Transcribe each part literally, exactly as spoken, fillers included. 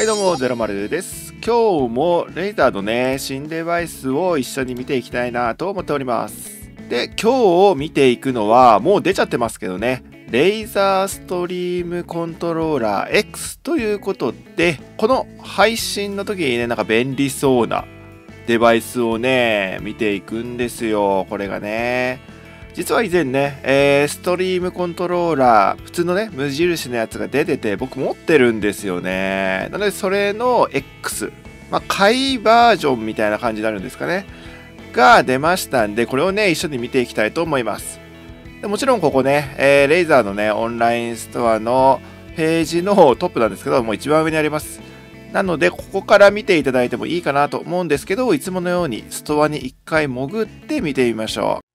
はいどうも、ゼロマルです。今日もレイザーのね、新デバイスを一緒に見ていきたいなと思っております。で、今日見ていくのは、もう出ちゃってますけどね、レイザーストリームコントローラー X ということで、この配信の時にね、なんか便利そうなデバイスをね、見ていくんですよ、これがね。実は以前ね、えー、ストリームコントローラー、普通のね、無印のやつが出てて、僕持ってるんですよね。なので、それの X、まあ、買いバージョンみたいな感じになるんですかね。が出ましたんで、これをね、一緒に見ていきたいと思います。でもちろんここね、えー、レイザーのね、オンラインストアのページのトップなんですけど、もう一番上にあります。なので、ここから見ていただいてもいいかなと思うんですけど、いつものようにストアに一回潜って見てみましょう。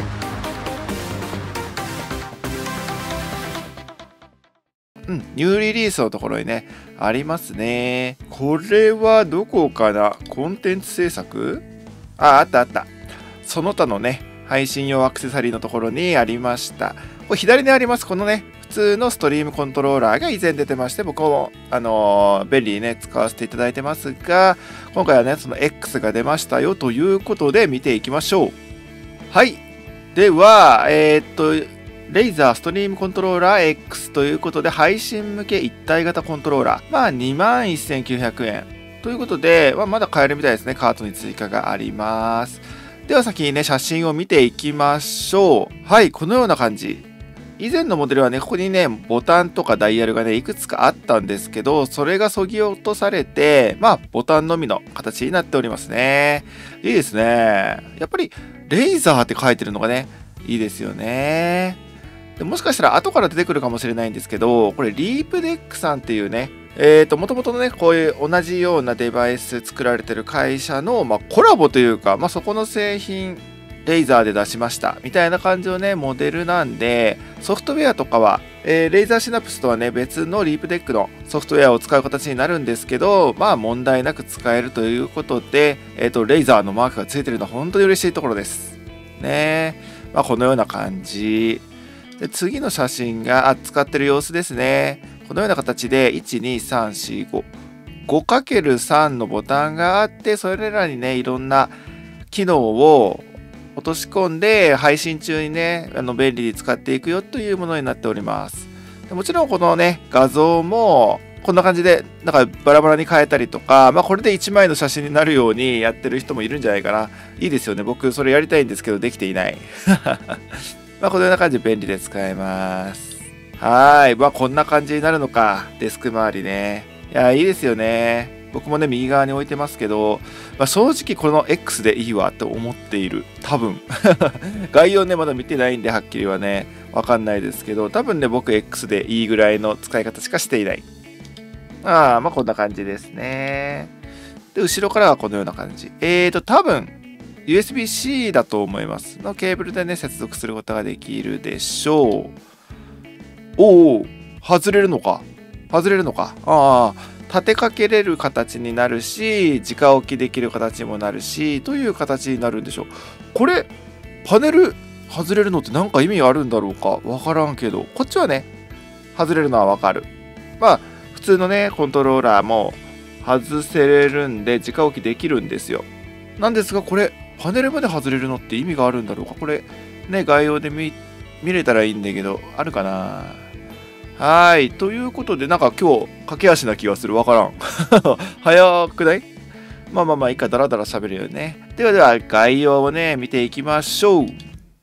うん、ニューリリースのところにね、ありますね。これはどこかな？コンテンツ制作？あ、あったあった。その他のね、配信用アクセサリーのところにありました。これ左にあります、このね、普通のストリームコントローラーが以前出てまして、僕も、あのー、便利にね、使わせていただいてますが、今回はね、その X が出ましたよということで見ていきましょう。はい。では、えー、っと、レイザーストリームコントローラー X ということで、配信向け一体型コントローラー。まあ、にまんせんきゅうひゃくえん。ということで、まあ、まだ買えるみたいですね。カートに追加があります。では先にね、写真を見ていきましょう。はい、このような感じ。以前のモデルはね、ここにね、ボタンとかダイヤルがね、いくつかあったんですけど、それが削ぎ落とされて、まあ、ボタンのみの形になっておりますね。いいですね。やっぱり、レイザーって書いてるのがね、いいですよね。でもしかしたら後から出てくるかもしれないんですけど、これリープデックさんっていうね、えーと、もともとのね、こういう同じようなデバイス作られてる会社の、まあ、コラボというか、まあ、そこの製品、レイザーで出しました、みたいな感じのね、モデルなんで、ソフトウェアとかは、えー、レイザーシナプスとはね、別のリープデックのソフトウェアを使う形になるんですけど、まあ、問題なく使えるということで、えーと、レイザーのマークがついてるのは本当に嬉しいところです。ね。まあ、このような感じ。で次の写真が使ってる様子ですね。このような形でいち、に、さん、よん、ご。ごかけるさん のボタンがあって、それらにね、いろんな機能を落とし込んで、配信中にね、あの便利に使っていくよというものになっております。でもちろんこのね、画像も、こんな感じで、なんかバラバラに変えたりとか、まあこれでいちまいの写真になるようにやってる人もいるんじゃないかな。いいですよね。僕それやりたいんですけど、できていない。まあこのような感じで便利で使えます。はい。まあこんな感じになるのか。デスク周りね。いや、いいですよね。僕もね、右側に置いてますけど、まあ、正直この X でいいわと思っている。多分。概要ね、まだ見てないんで、はっきりはね、わかんないですけど、多分ね、僕 X でいいぐらいの使い方しかしていない。ああ、まあこんな感じですね。で、後ろからはこのような感じ。えーと、多分、ユーエスビー-C だと思います。のケーブルでね、接続することができるでしょう。おお、外れるのか。外れるのか。ああ、立てかけれる形になるし、直置きできる形にもなるし、という形になるんでしょう。これ、パネル外れるのって何か意味あるんだろうかわからんけど、こっちはね、外れるのはわかる。まあ、普通のね、コントローラーも外せれるんで、直置きできるんですよ。なんですが、これ、パネルまで外れるのって意味があるんだろうかこれ、ね、概要で 見, 見れたらいいんだけど、あるかなはい。ということで、なんか今日、駆け足な気がする。わからん。早くないまあまあまあ、いいか、だらだら喋るよね。ではでは、概要をね、見ていきましょう。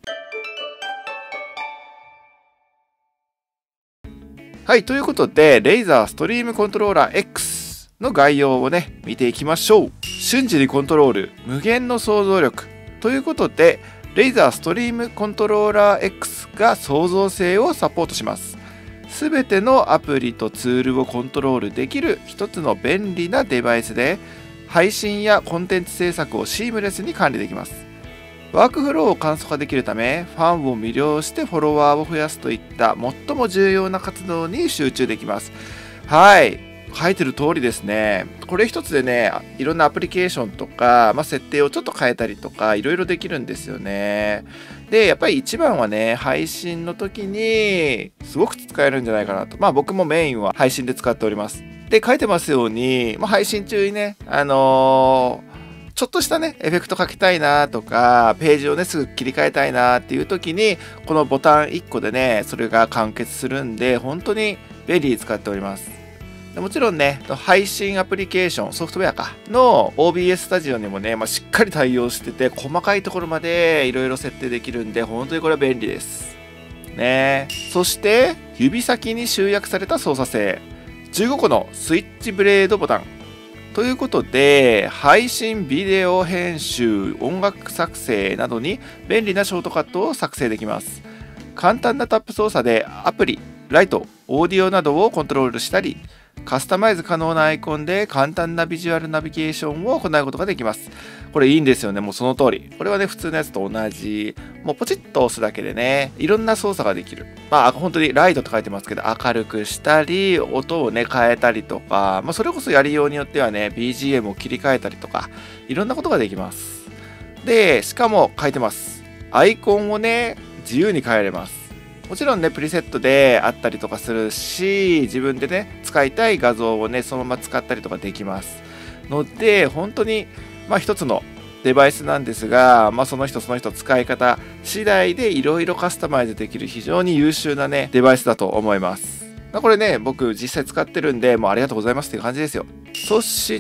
はい。ということで、レイザーストリームコントローラー X の概要をね、見ていきましょう。瞬時にコントロール、無限の想像力。ということで、レイザーストリームコントローラー X が創造性をサポートします。すべてのアプリとツールをコントロールできる一つの便利なデバイスで、配信やコンテンツ制作をシームレスに管理できます。ワークフローを簡素化できるため、ファンを魅了してフォロワーを増やすといった最も重要な活動に集中できます。はい。書いてる通りですね。これ一つでね、いろんなアプリケーションとか、まあ、設定をちょっと変えたりとか、いろいろできるんですよね。で、やっぱり一番はね、配信の時にすごく使えるんじゃないかなと。まあ僕もメインは配信で使っております。 で、書いてますように、まあ、配信中にね、あのーちょっとしたね、エフェクトかけたいなとか、ページをね、すぐ切り替えたいなっていう時に、このボタンいっこでね、それが完結するんで、本当に便利に使っております。でもちろんね、配信アプリケーション、ソフトウェアか、の オービーエス スタジオにもね、まあ、しっかり対応してて、細かいところまでいろいろ設定できるんで、本当にこれは便利です。ね。そして、指先に集約された操作性。じゅうごこのスイッチブレードボタン。ということで、配信、ビデオ編集、音楽作成などに便利なショートカットを作成できます。簡単なタップ操作でアプリ、ライト、オーディオなどをコントロールしたり、カスタマイズ可能なアイコンで簡単なビジュアルナビゲーションを行うことができます。これいいんですよね。もうその通り。これはね、普通のやつと同じ。もうポチッと押すだけでね、いろんな操作ができる。まあ、本当にライトと書いてますけど、明るくしたり、音をね、変えたりとか、まあ、それこそやりようによってはね、ビージーエム を切り替えたりとか、いろんなことができます。で、しかも書いてます。アイコンをね、自由に変えれます。もちろんね、プリセットであったりとかするし、自分でね、使いたい画像をね、そのまま使ったりとかできます。ので、本当に、まあ一つのデバイスなんですが、まあその人その人使い方次第でいろいろカスタマイズできる非常に優秀なね、デバイスだと思います。まあ、これね、僕実際使ってるんで、もうありがとうございますっていう感じですよ。そして、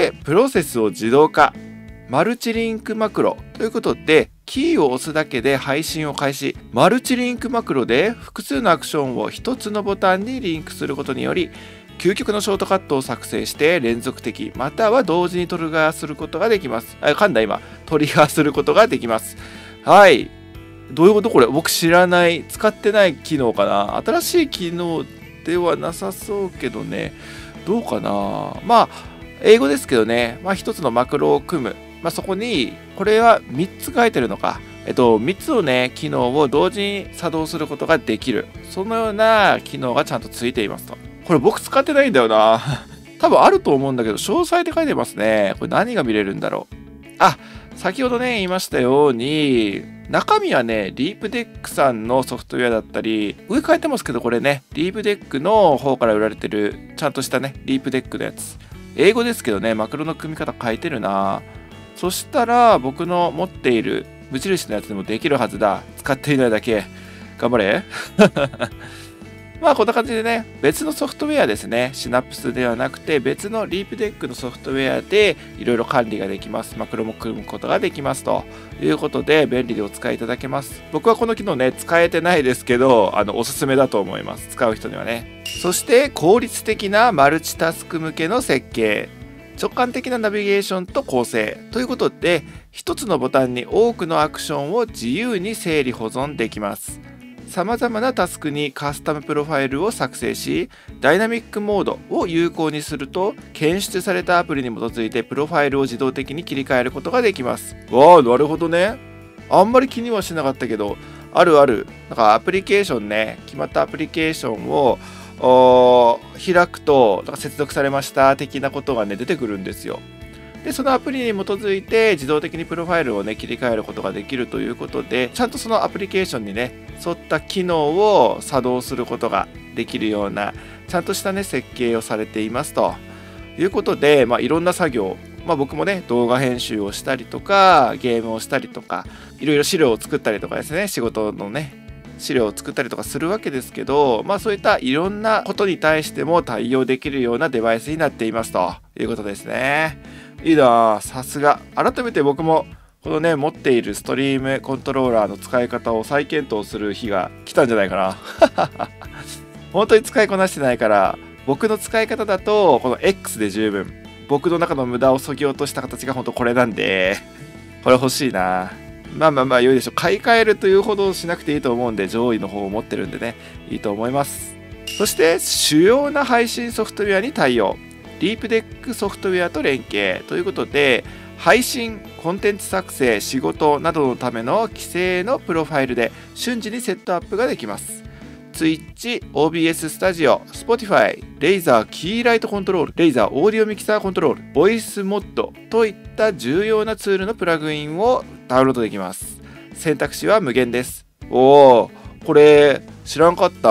プロセスを自動化。マルチリンクマクロということで、キーを押すだけで配信を開始。マルチリンクマクロで複数のアクションを一つのボタンにリンクすることにより、究極のショートカットを作成して連続的または同時にトリガーすることができます。あ、噛んだ今。トリガーすることができます。はい。どういうことこれ僕知らない。使ってない機能かな。新しい機能ではなさそうけどね。どうかな。まあ、英語ですけどね。まあ一つのマクロを組む。まあ、そこに、これはみっつ書いてるのか。えっと、みっつのね、機能を同時に作動することができる。そのような機能がちゃんとついていますと。これ僕使ってないんだよな。多分あると思うんだけど、詳細で書いてますね。これ何が見れるんだろう。あ、先ほどね、言いましたように、中身はね、リープデックさんのソフトウェアだったり、上書いてますけど、これね、リープデックの方から売られてる、ちゃんとしたね、リープデックのやつ。英語ですけどね、マクロの組み方書いてるな。そしたら僕の持っている無印のやつでもできるはずだ。使っていないだけ。頑張れ。まあこんな感じでね、別のソフトウェアですね。シナプスではなくて別のリープデックのソフトウェアでいろいろ管理ができます。マクロも組むことができますということで便利でお使いいただけます。僕はこの機能ね、使えてないですけど、あの、おすすめだと思います。使う人にはね。そして効率的なマルチタスク向けの設計。直感的なナビゲーションと構成ということで、一つのボタンに多くのアクションを自由に整理保存できます。様々なタスクにカスタムプロファイルを作成し、ダイナミックモードを有効にすると、検出されたアプリに基づいてプロファイルを自動的に切り替えることができます。わあ、なるほどね。あんまり気にはしなかったけど、あるある。なんかアプリケーションね、決まったアプリケーションを開くとなんか接続されました的なことがね出てくるんですよ。でそのアプリに基づいて自動的にプロファイルをね切り替えることができるということで、ちゃんとそのアプリケーションにね沿った機能を作動することができるようなちゃんとしたね設計をされていますということで、まあ、いろんな作業、まあ、僕もね動画編集をしたりとかゲームをしたりとかいろいろ資料を作ったりとかですね、仕事のね資料を作ったりとかするわけですけど、まあそういったいろんなことに対しても対応できるようなデバイスになっていますということですね。いいなぁ、さすが。改めて僕もこのね持っているストリームコントローラーの使い方を再検討する日が来たんじゃないかな。本当に使いこなしてないから、僕の使い方だとこの X で十分。僕の中の無駄を削ぎ落とした形が本当これなんで、これ欲しいな。まあまあまあ良いでしょう。買い替えるというほどしなくていいと思うんで、上位の方を持ってるんでね、いいと思います。そして主要な配信ソフトウェアに対応。リープデックソフトウェアと連携ということで、配信、コンテンツ作成、仕事などのための規制のプロファイルで瞬時にセットアップができます。Twitch、オービーエス スタジオ、Spotify、レイザーキーライトコントロール、レイザーオーディオミキサーコントロール、ボイスモッドといった重要なツールのプラグインをダウンロードできます。選択肢は無限です。おー、これ知らんかった。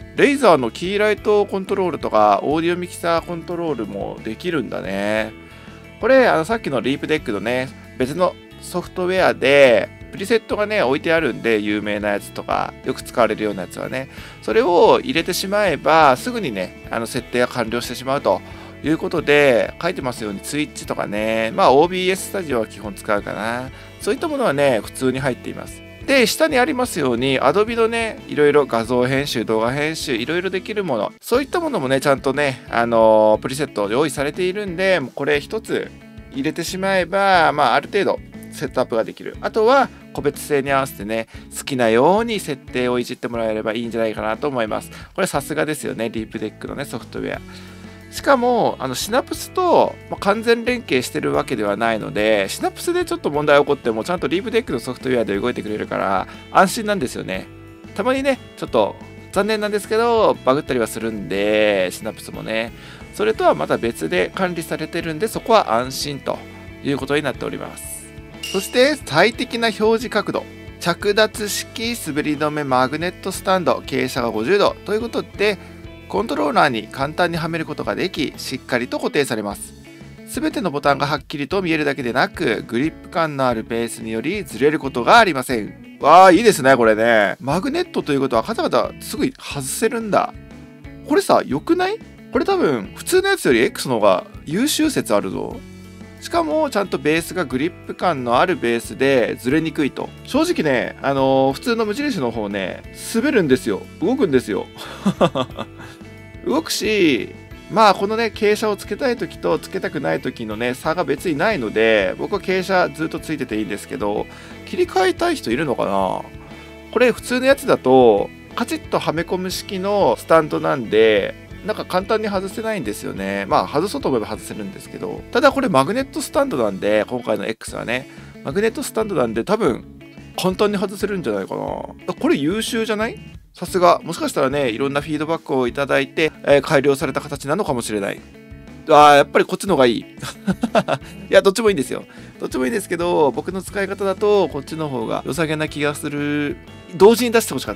レイザーのキーライトコントロールとか、オーディオミキサーコントロールもできるんだね。これ、あのさっきのリープデックのね、別のソフトウェアで、プリセットがね、置いてあるんで、有名なやつとか、よく使われるようなやつはね、それを入れてしまえば、すぐにね、あの設定が完了してしまうということで、書いてますように、ツイッチとかね、まあ オービーエス スタジオは基本使うかな。そういったものはね、普通に入っています。で、下にありますように、Adobe のね、いろいろ画像編集、動画編集、いろいろできるもの、そういったものもね、ちゃんとね、あのー、プリセット用意されているんで、これ一つ入れてしまえば、まあ、ある程度、セットアップができる。あとは個別性に合わせてね、好きなように設定をいじってもらえればいいんじゃないかなと思います。これさすがですよね、リープデックのね、ソフトウェア。しかも、あのシナプスと、まあ、完全連携してるわけではないので、シナプスでちょっと問題起こっても、ちゃんとリープデックのソフトウェアで動いてくれるから、安心なんですよね。たまにね、ちょっと残念なんですけど、バグったりはするんで、シナプスもね、それとはまた別で管理されてるんで、そこは安心ということになっております。そして最適な表示角度、着脱式滑り止めマグネットスタンド、傾斜がごじゅうどということで、コントローラーに簡単にはめることができ、しっかりと固定されます。すべてのボタンがはっきりと見えるだけでなく、グリップ感のあるベースによりずれることがありません。わあ、いいですね、これね。マグネットということは、カタカタすぐ外せるんだ。これさ、良くない？これ多分、普通のやつより X の方が優秀説あるぞ。しかもちゃんとベースがグリップ感のあるベースでずれにくいと。正直ね、あのー、普通の無印の方ね、滑るんですよ。動くんですよ。動くし、まあこのね、傾斜をつけたい時とつけたくない時のね、差が別にないので、僕は傾斜ずっとついてていいんですけど、切り替えたい人いるのかな？これ普通のやつだと、カチッとはめ込む式のスタンドなんで、なんか簡単に外せないんですよね。まあ外そうと思えば外せるんですけど、ただこれマグネットスタンドなんで、今回の X はね、マグネットスタンドなんで多分簡単に外せるんじゃないかな。これ優秀じゃない？さすが。もしかしたらね、いろんなフィードバックをいただいて、えー、改良された形なのかもしれない。ああ、やっぱりこっちの方がいい。いや、どっちもいいんですよ。どっちもいいんですけど、僕の使い方だと、こっちの方が良さげな気がする。同時に出してほしかった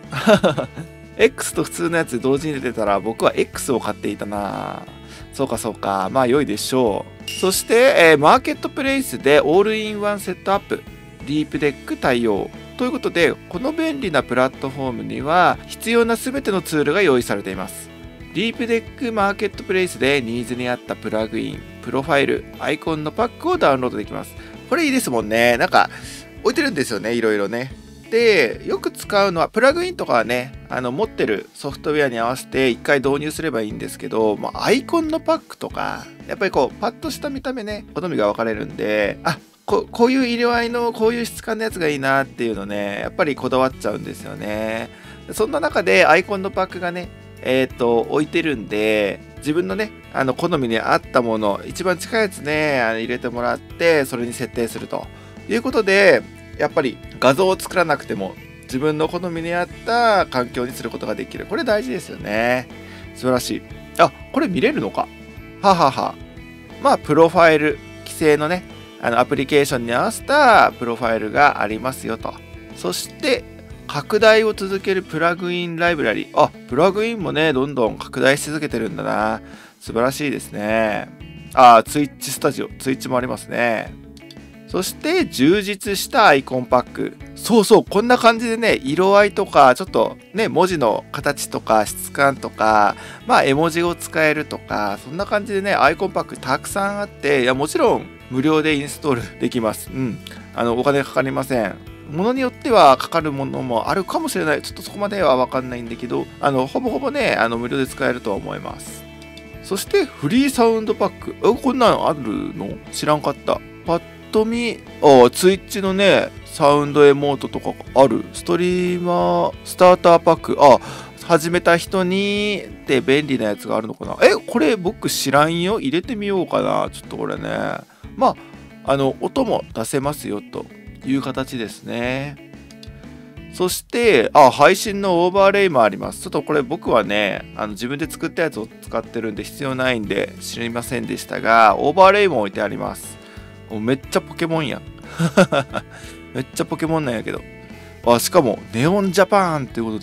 。X と普通のやつ同時に出てたら僕は X を買っていたな。そうかそうか。まあ良いでしょう。そして、えー、マーケットプレイスでオールインワンセットアップ。リープデック対応。ということで、この便利なプラットフォームには必要な全てのツールが用意されています。リープデックマーケットプレイスでニーズに合ったプラグイン、プロファイル、アイコンのパックをダウンロードできます。これいいですもんね。なんか置いてるんですよね。いろいろね。で、よく使うのは、プラグインとかはね、あの持ってるソフトウェアに合わせて一回導入すればいいんですけど、まあ、アイコンのパックとか、やっぱりこう、パッとした見た目ね、好みが分かれるんで、あ、こ, こういう色合いの、こういう質感のやつがいいなっていうのね、やっぱりこだわっちゃうんですよね。そんな中でアイコンのパックがね、えっと、置いてるんで、自分のね、あの、好みに合ったもの、一番近いやつね、あの入れてもらって、それに設定するということで、やっぱり画像を作らなくても自分の好みに合った環境にすることができる。これ大事ですよね。素晴らしい。あ、これ見れるのか。ははは。まあ、プロファイル、規制のね、あのアプリケーションに合わせたプロファイルがありますよと。そして、拡大を続けるプラグインライブラリ。あ、プラグインもね、どんどん拡大し続けてるんだな。素晴らしいですね。あ、ツイッチスタジオ。ツイッチもありますね。そして充実したアイコンパック。そうそう、こんな感じでね、色合いとか、ちょっとね、文字の形とか質感とか、まあ絵文字を使えるとか、そんな感じでね、アイコンパックたくさんあって、いや、もちろん無料でインストールできます。うん。あの、お金かかりません。ものによってはかかるものもあるかもしれない。ちょっとそこまではわかんないんだけど、あの、ほぼほぼね、あの、無料で使えると思います。そして、フリーサウンドパック。え、こんなのあるの？知らんかった。パッと見、あ、ツイッチのね、サウンドエモートとかある。ストリーマー、スターターパック。あ、始めた人にって便利なやつがあるのかな。え、これ僕知らんよ。入れてみようかな。ちょっとこれね。まあ、あの、音も出せますよという形ですね。そして、あ、配信のオーバーレイもあります。ちょっとこれ僕はね、あの自分で作ったやつを使ってるんで必要ないんで知りませんでしたが、オーバーレイも置いてあります。めっちゃポケモンやん。めっちゃポケモンなんやけど。あ、しかも、ネオンジャパンということで、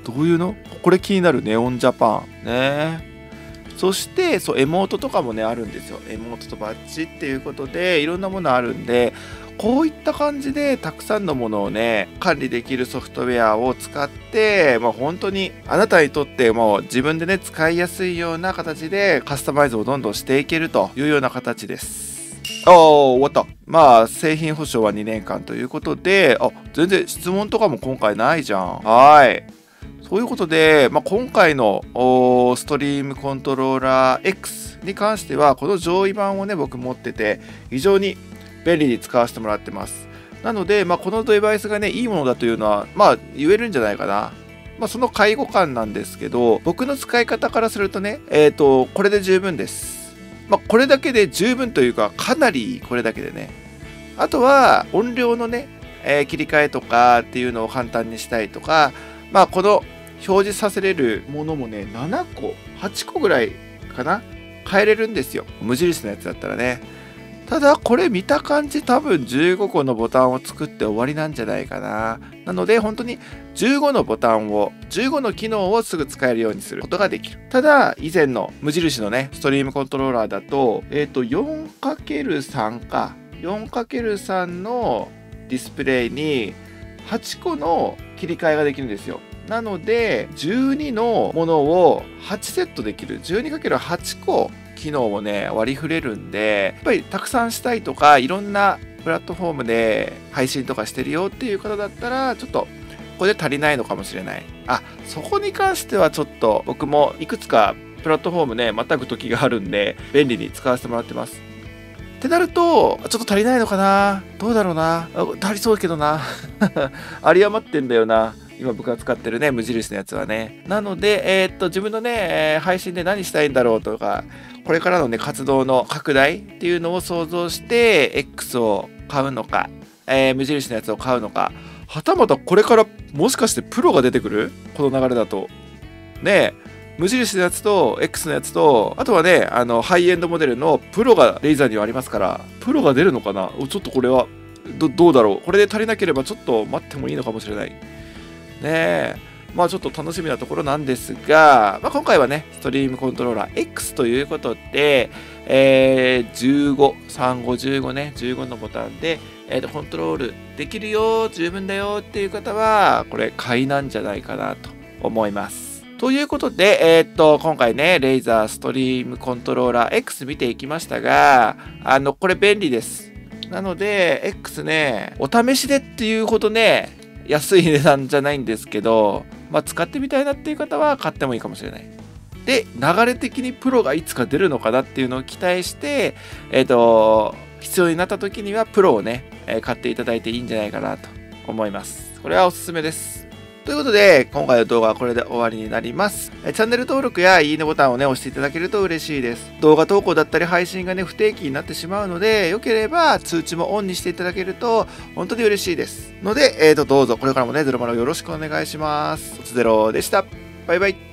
どういうの？これ気になる。ネオンジャパンね。そしてそうエモートとかもねあるんですよ。エモートとバッジっていうことでいろんなものあるんで、こういった感じでたくさんのものをね管理できるソフトウェアを使って、まあ、本当にあなたにとってもう自分でね使いやすいような形でカスタマイズをどんどんしていけるというような形です。ああ、終わった。まあ、製品保証はにねんかんということで、あ、全然質問とかも今回ないじゃん。はい。そういうことで、まあ、今回のストリームコントローラー X に関しては、この上位版をね、僕持ってて、非常に便利に使わせてもらってます。なので、まあ、このデバイスがね、いいものだというのは、まあ、言えるんじゃないかな。まあ、その介護感なんですけど、僕の使い方からするとね、えっと、これで十分です。まあ、これだけで十分というか、かなりこれだけでね。あとは、音量のね、えー、切り替えとかっていうのを簡単にしたいとか、まあ、この表示させれるものもね、ななこ、はちこぐらいかな変えれるんですよ。無印のやつだったらね。ただ、これ見た感じ多分じゅうごこのボタンを作って終わりなんじゃないかな。なので、本当にじゅうごのボタンを、じゅうごの機能をすぐ使えるようにすることができる。ただ、以前の無印のね、ストリームコントローラーだと、えっと、よんかけるさん か。よんかけるさん のディスプレイにはちこの切り替えができるんですよ。なので、じゅうにのものをはちセットできる。じゅうにかけるはち 個機能をね、割り振れるんで、やっぱりたくさんしたいとか、いろんなプラットフォームで配信とかしてるよっていう方だったら、ちょっとこれで足りないのかもしれない。あ、そこに関してはちょっと僕もいくつかプラットフォームね、またぐ時があるんで、便利に使わせてもらってます。ってなると、ちょっと足りないのかな？どうだろうな？足りそうだけどな。有り余ってんだよな。今僕が使ってるね、無印のやつはね。なので、えー、っと、自分のね、配信で何したいんだろうとか、これからのね、活動の拡大っていうのを想像して、X を買うのか、えー、無印のやつを買うのか、はたまたこれからもしかしてプロが出てくる？この流れだと。ねえ、無印のやつと X のやつと、あとはね、あの、ハイエンドモデルのプロがレイザーにはありますから、プロが出るのかな？ちょっとこれは、ど、どうだろう？これで足りなければちょっと待ってもいいのかもしれない。ねえ、まあちょっと楽しみなところなんですが、まあ、今回はね、ストリームコントローラー X ということで、えー、じゅうご、さん、ご、じゅうごね、じゅうごのボタンで、えーと、コントロールできるよ、十分だよっていう方は、これ買いなんじゃないかなと思います。ということで、えー、っと、今回ね、レイザーストリームコントローラー X 見ていきましたが、あの、これ便利です。なので、X ね、お試しでっていうほどね、安い値段じゃないんですけど、まあ、使ってみたいなっていう方は買ってもいいかもしれない。で、流れ的にプロがいつか出るのかなっていうのを期待して、えっと、必要になった時にはプロをね、えー買っていただいていいんじゃないかなと思います。これはおすすめです。ということで、今回の動画はこれで終わりになります。チャンネル登録やいいねボタンをね、押していただけると嬉しいです。動画投稿だったり配信がね、不定期になってしまうので、良ければ通知もオンにしていただけると、本当に嬉しいです。ので、えーと、どうぞこれからもね、ゼロマルをよろしくお願いします。おつゼロでした。バイバイ。